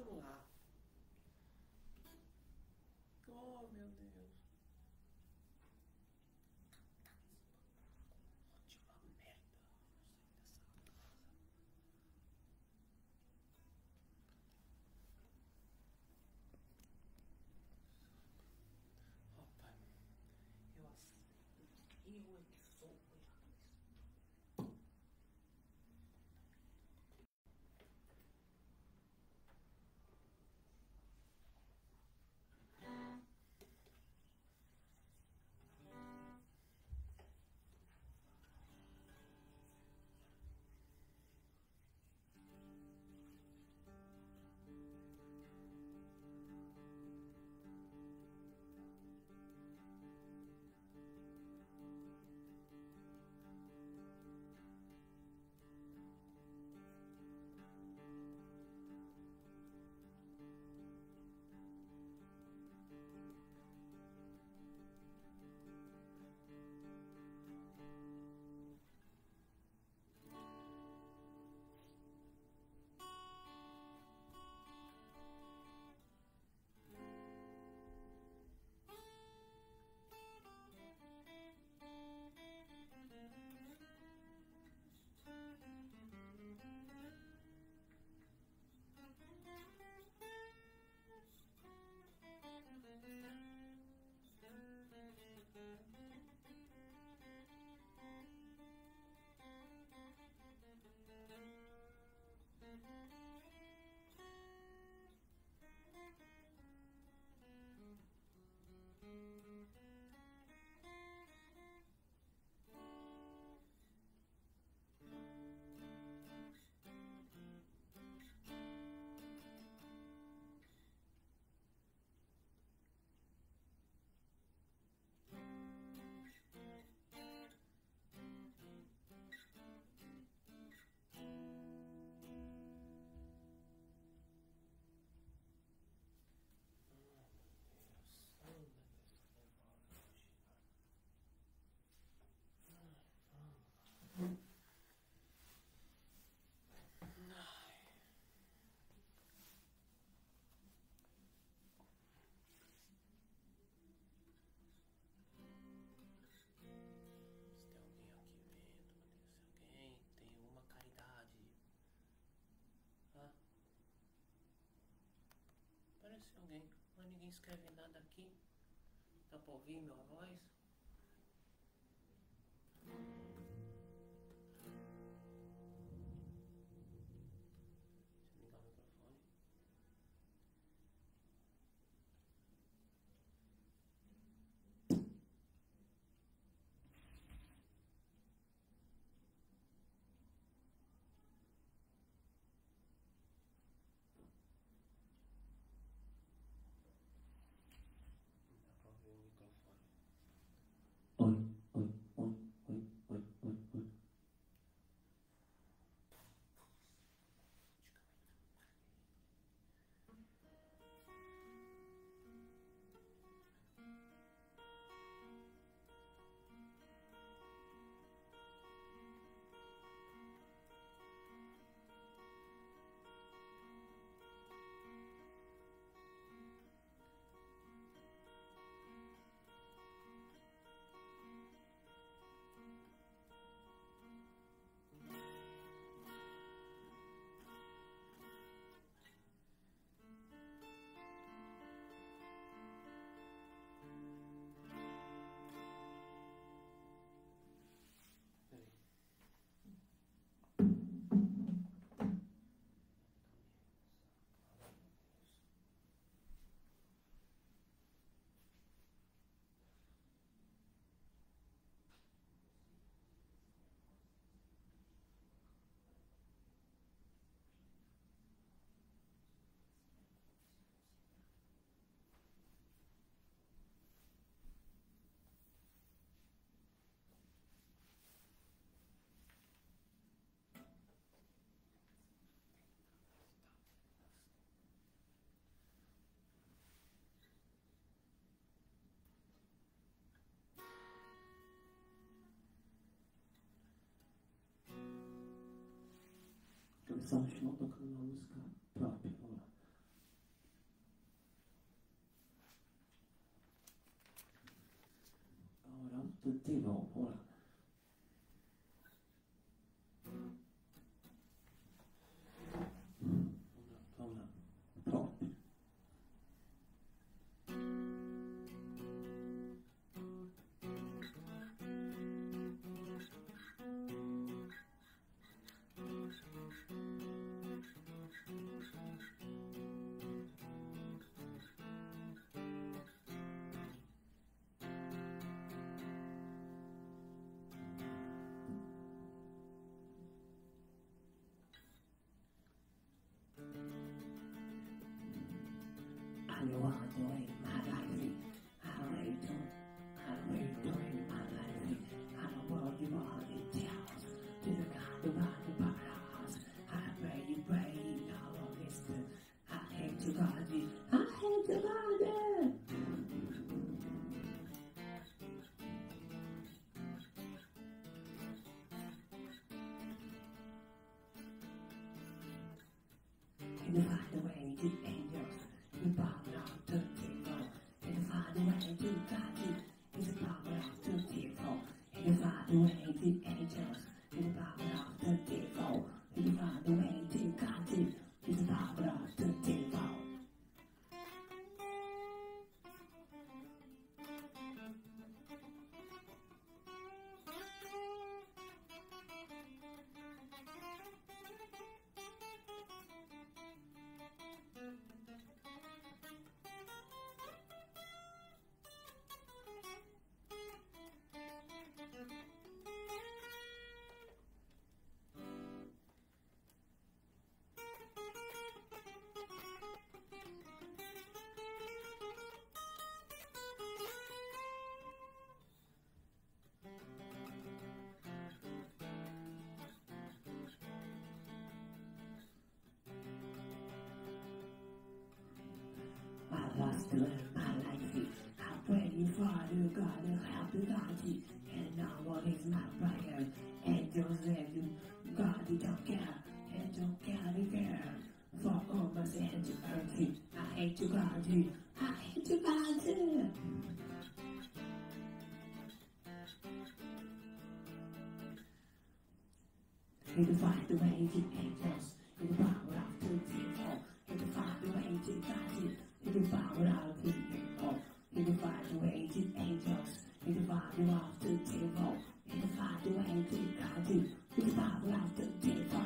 vamos lá. Oh, meu Deus. Ótima merda. Dessa casa. Opa. Eu é que sou o errado. Se tem alguém aqui vendo, se alguém tem uma caridade. Ah, parece alguém, mas ninguém escreve nada aqui. Dá pra ouvir minha voz? Deixa eu ligar o microfone. Dá pra ouvir o microfone. Oi, oi, oi, oi, oi, oi, oi. Só continua tocando uma música própria, vamos lá. How you want to live my life? How are you doing? How are you doing my life? How the world you want it tells. To the God who brought the bottom. I pray you pray, now on this. I hate to God you. I hate to God you. You find a way to angels. You bow down to people. You find a way to God you. You bow down to people. You find a way to angels. You bow down to people. You find a way to God you. You bow down to people. I lost to live my life. I pray you, Father God, to help you, God, and now what is my prayer? Angels and you, God, you don't care, and don't care for all my sins and earth. I hate you, God, I hate you, God. You can find the way to angels, you can bow out to people, you can find the way to God, you can bow out to people, you can find the way to angels, you can bow out to people, you can find the way to God, you can bow out to people.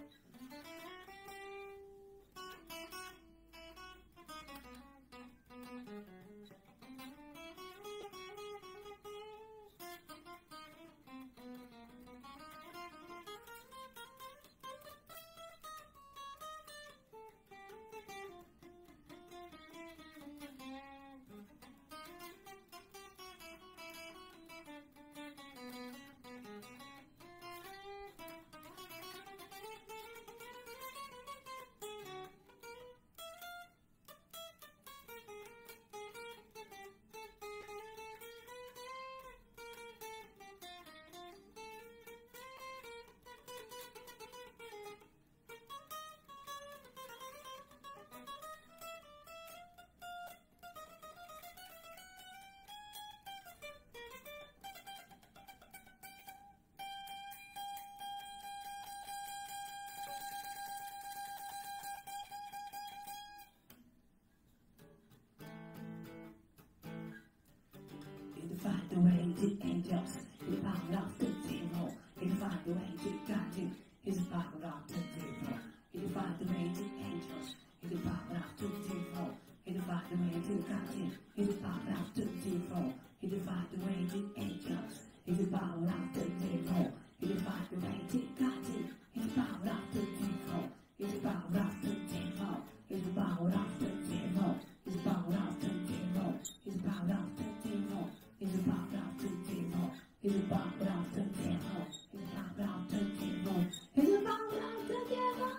Find the way to angels, you bow down to zero. You find the way to God, you bow down to zero. You find the way to angels, you bow down to zero. You find the way to God, you bow down to zero. You find the way to angels, you bow down to zero. You find the way to God, you bow down to zero. You bow down to zero. You bow down to zero. You bow down to zero. You bow down to zero. Is about out to zero. Is about out to zero. Is about out to zero. Is about out to zero.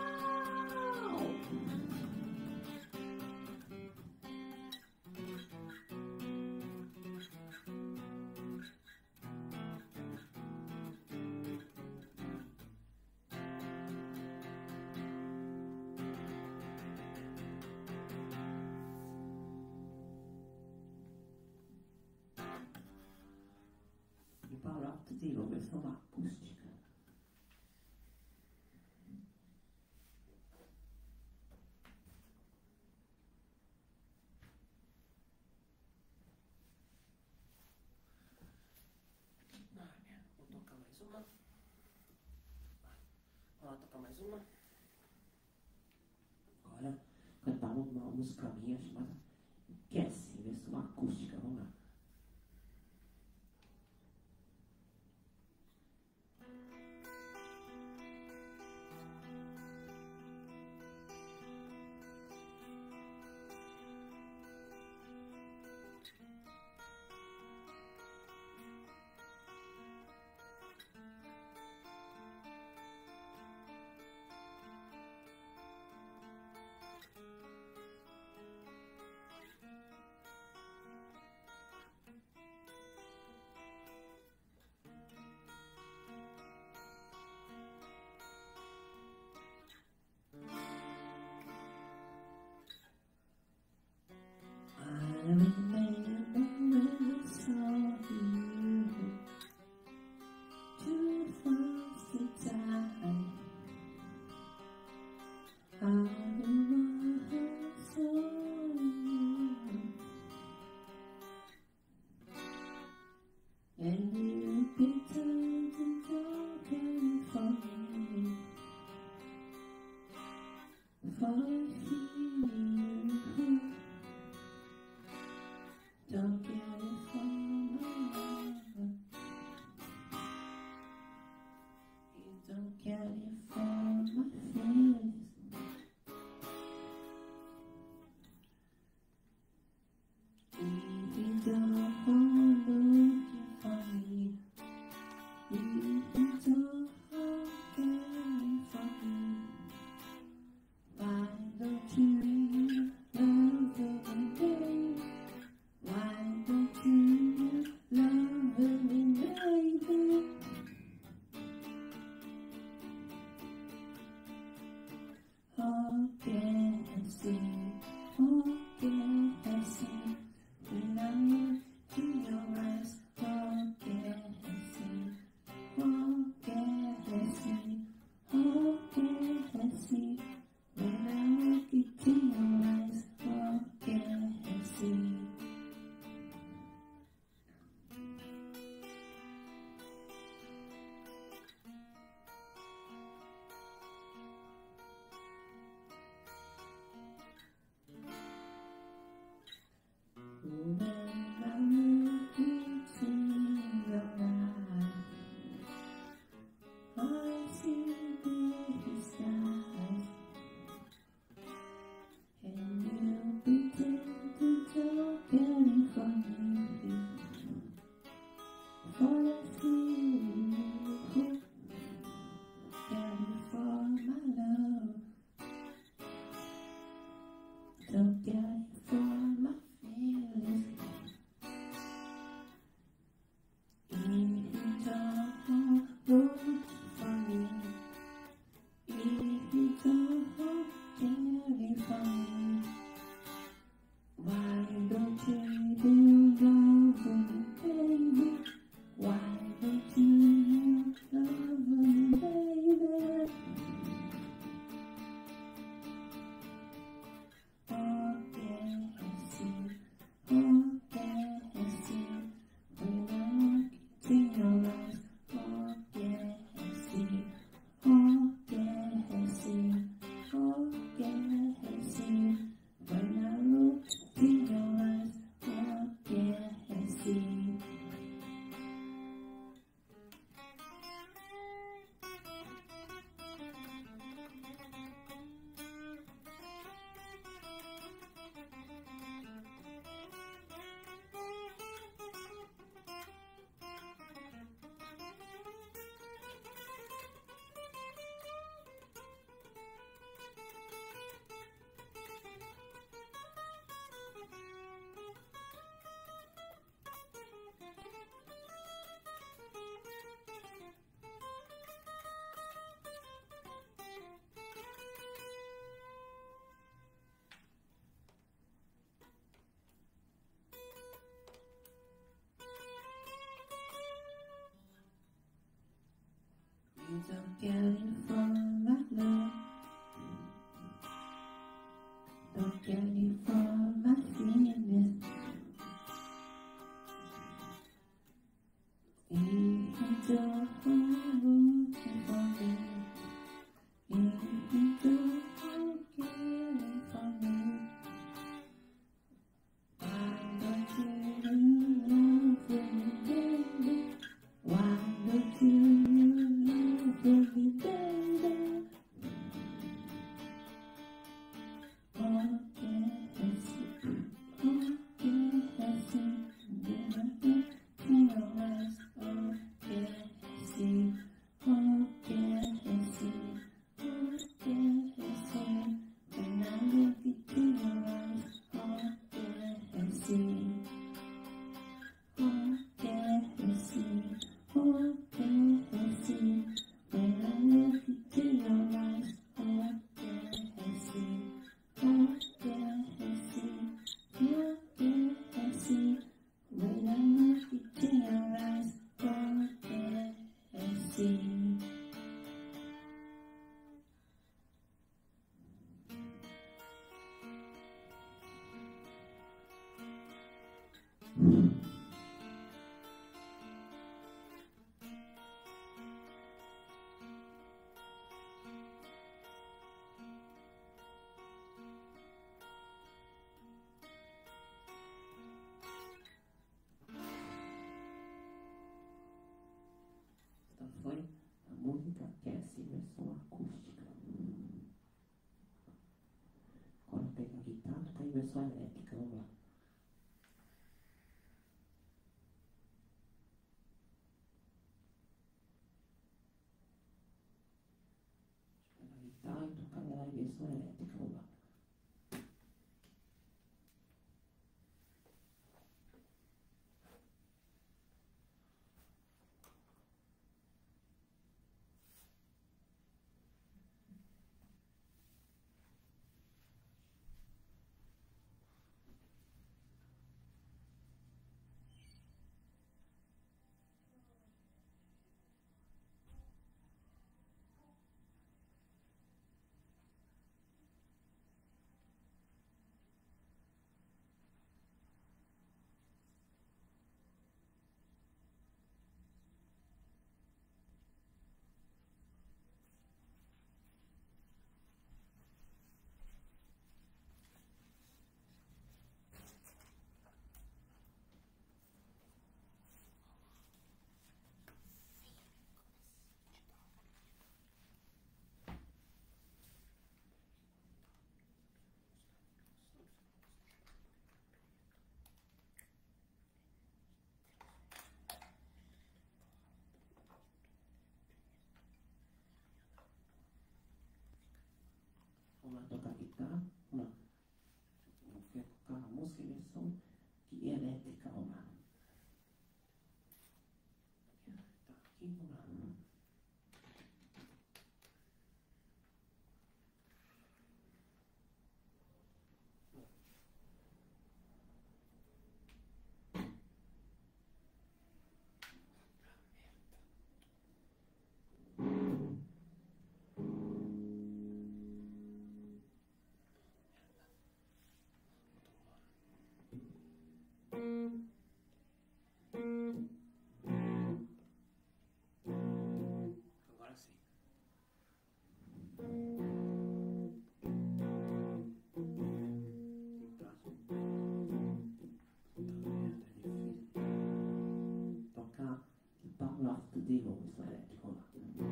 Power up to zero, versão acústica. Vou tocar mais uma. Vamos tocar mais uma. Agora cantar uma música minha chamada Cassie, versão acústica. Vamos lá. for you. Don't get it from my love. You don't get it from my face. If you don't go looking for me, if you don't go caring for me, why don't you love me, baby? Why don't you love me, baby? Okay, I see. Okay, I see. When I look in your eyes, okay, I see. Okay, I see. Okay, I see. When I look into your eyes, okay, I see. When I look into your eyes, I see blue skies, and you pretend to don't care for me, for I feel you caring for my love. Don't care for my feelings. If you don't look for me, if you don't care for me, why don't you love me, baby? Why don't you love me, baby? Okay, I see. Okay, I see. When I look into your eyes, okay, I see. Okay, I see. Okay, I see. When I look into your eyes, okay, I see. You don't get it from my love. Don't get it from my feelings. If you don't look for me, if you don't care for me, why don't you love me, baby? Why don't you love me, baby? Okay, I see. Okay, I see. When I look in your eyes, okay, I foi a música Cassie, versão acústica. Agora pega a guitarra, tá em versão elétrica, vamos lá. Pega a guitarra e tocar ela em versão elétrica, vamos lá. Vamos lá tocar guitarra, vamos lá. Eu quero tocar a música em versão que é elétrica, vamos lá. Tá aqui, vamos lá. Agora sim. Tocar The Power of the Devil, isso é elétrico, vamos lá.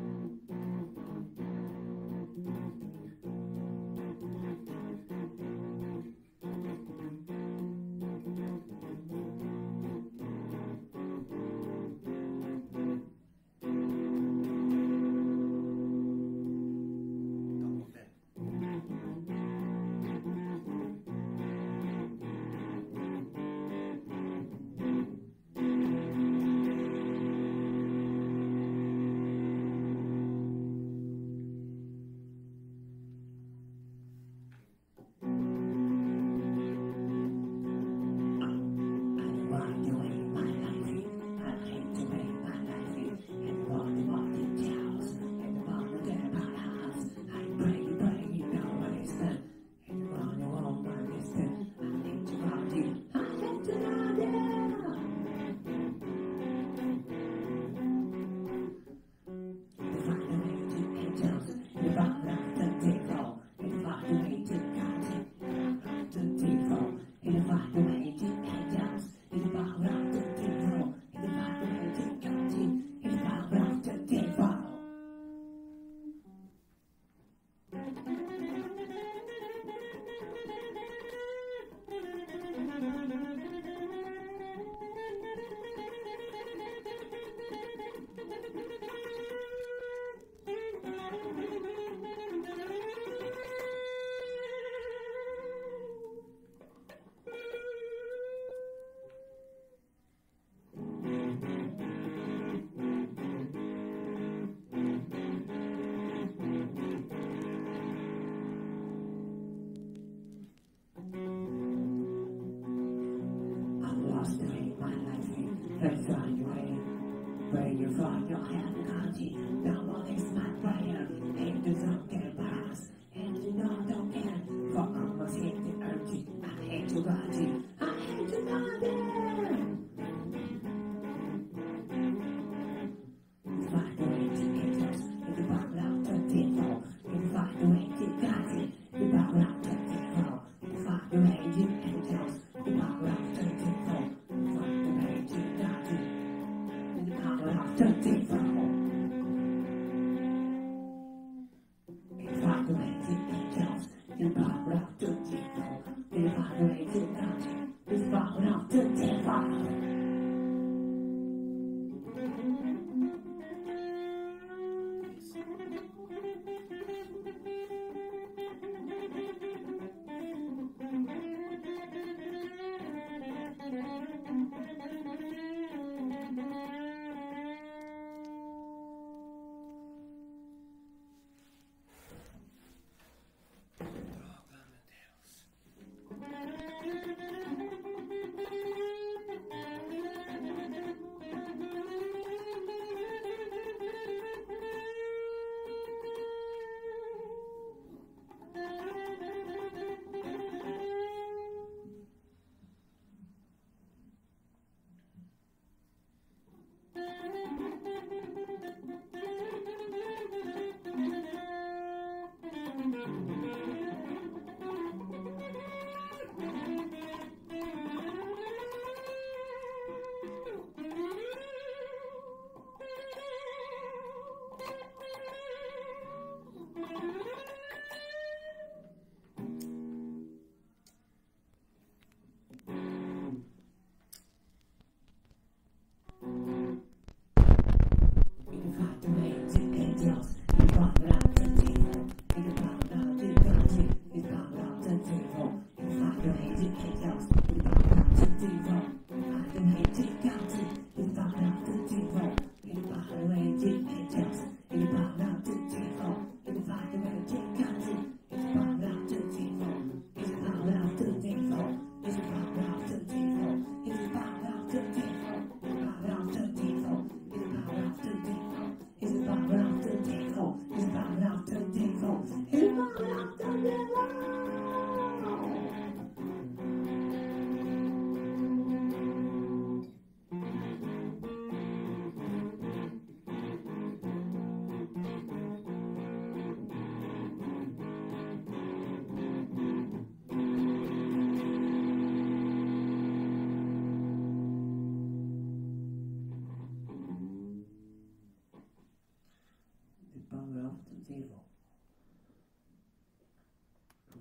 Where you find your hand country, now all is my prayer, and the drunken pass, and you know don't care, for almost hit the urge, I hate to God you, I hate to God there. You find the way to get us, if you bow out to devil, you find the way to God it, you bow out to devil, you find the way to angels, you bow out to devil, you find the way to God it. Power of the devil.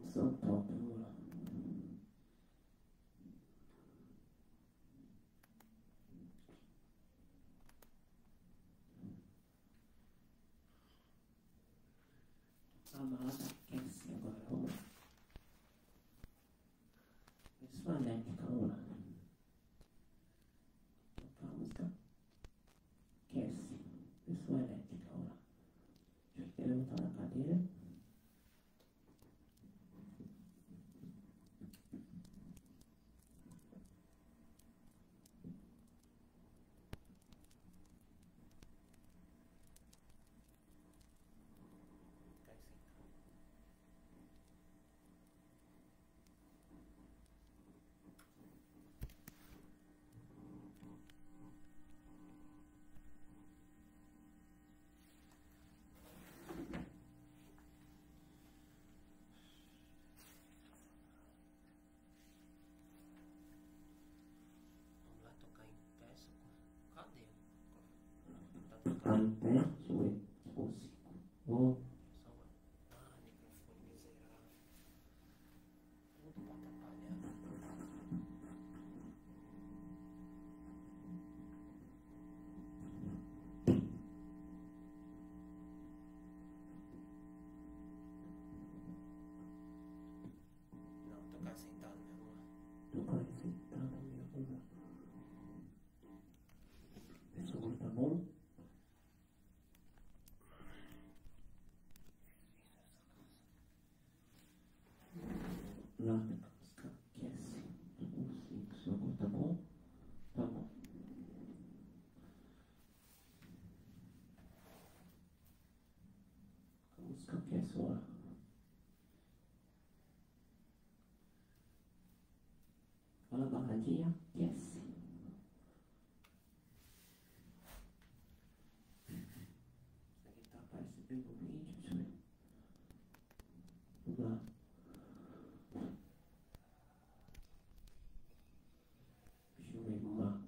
så pratar vi. Amada, esse agora vamos. Isso vai dar de calma. A música. Esse. Isso vai dar de calma. Deixa eu levantar na cadeira. Tocar em pé, deixa eu ver se consigo. Vou. Microfone miserável. Tudo pra atrapalhar. Não, tocar sentado mesmo lá. Tocar sentado mesmo lá. Pessoal, tá bom? Lá na música aquece. Eu consigo. Seu amor, tá bom? Tá bom. A música aquece, ó. Fala, baladinha, aquece. Isso aqui tá aparecendo no vídeo, deixa eu ver. Vamos lá. Deixa eu ver, vamos lá.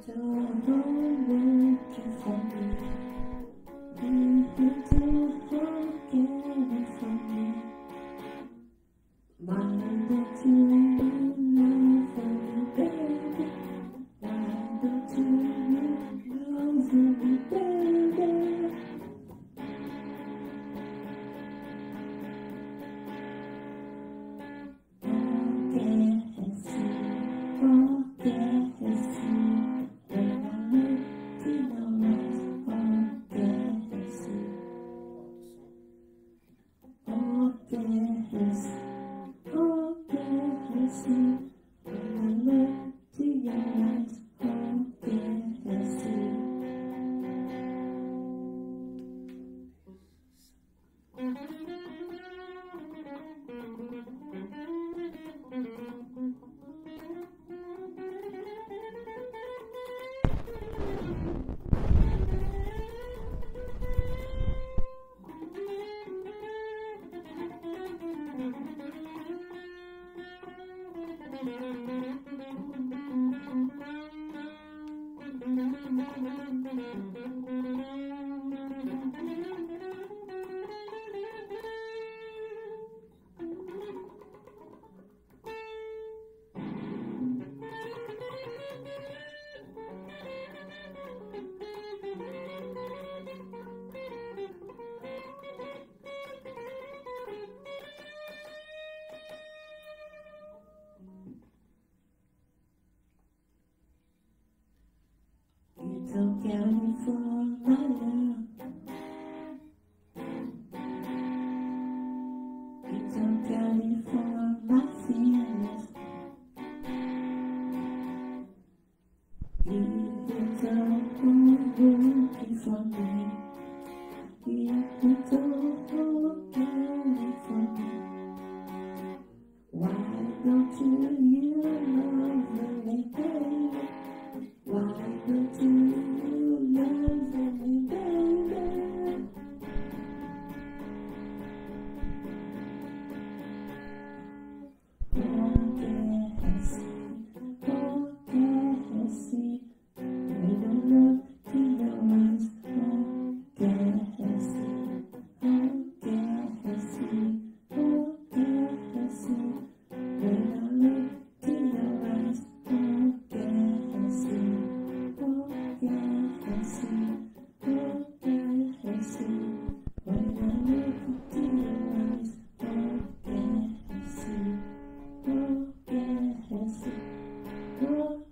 don't know looking for me. If you don't forget it from me, why don't you love me, baby? Why don't you love me, baby? Don't care me for my love. You don't care me for my feelings. You don't looking for me. You don't care me for me. Why don't you love me, baby? Why don't you love me, baby? Oh, can see, when I look to your eyes. Oh, can see, when I look to your eyes. Oh, can see. When I look into your eyes, oh, can I see, oh, can I see, oh,